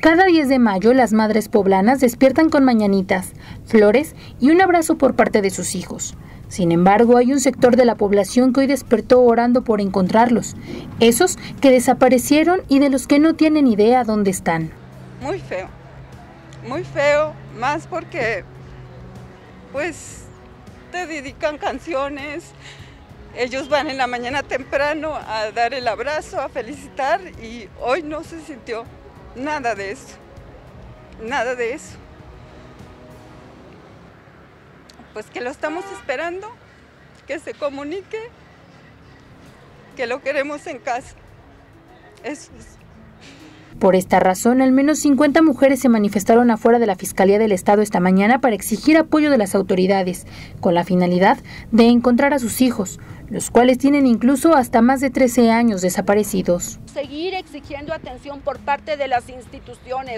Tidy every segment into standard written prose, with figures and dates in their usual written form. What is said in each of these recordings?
Cada 10 de mayo, las madres poblanas despiertan con mañanitas, flores y un abrazo por parte de sus hijos. Sin embargo, hay un sector de la población que hoy despertó orando por encontrarlos, esos que desaparecieron y de los que no tienen idea dónde están. Muy feo, más porque pues te dedican canciones, ellos van en la mañana temprano a dar el abrazo, a felicitar, y hoy no se sintió nada de eso, nada de eso. Pues que lo estamos esperando, que se comunique, que lo queremos en casa. Eso es. Por esta razón, al menos 50 mujeres se manifestaron afuera de la Fiscalía del Estado esta mañana para exigir apoyo de las autoridades, con la finalidad de encontrar a sus hijos, los cuales tienen incluso hasta más de 13 años desaparecidos. Seguir exigiendo atención por parte de las instituciones.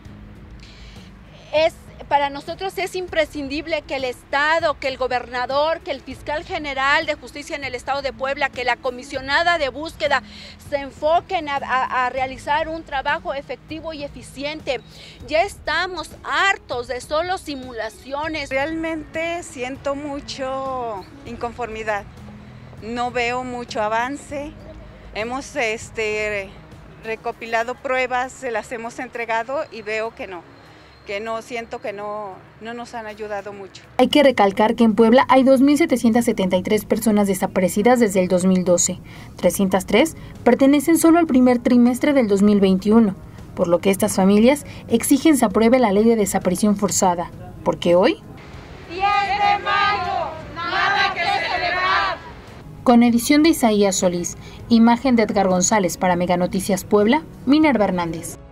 Para nosotros es imprescindible que el Estado, que el gobernador, que el fiscal general de justicia en el Estado de Puebla, que la comisionada de búsqueda se enfoquen a realizar un trabajo efectivo y eficiente. Ya estamos hartos de solo simulaciones. Realmente siento mucho inconformidad, no veo mucho avance. Hemos recopilado pruebas, se las hemos entregado y veo que no siento que no nos han ayudado mucho. Hay que recalcar que en Puebla hay 2.773 personas desaparecidas desde el 2012. 303 pertenecen solo al primer trimestre del 2021, por lo que estas familias exigen se apruebe la ley de desaparición forzada, porque hoy... 10 de mayo, nada que celebrar. Con edición de Isaías Solís, imagen de Edgar González para Mega Noticias Puebla, Minerva Hernández.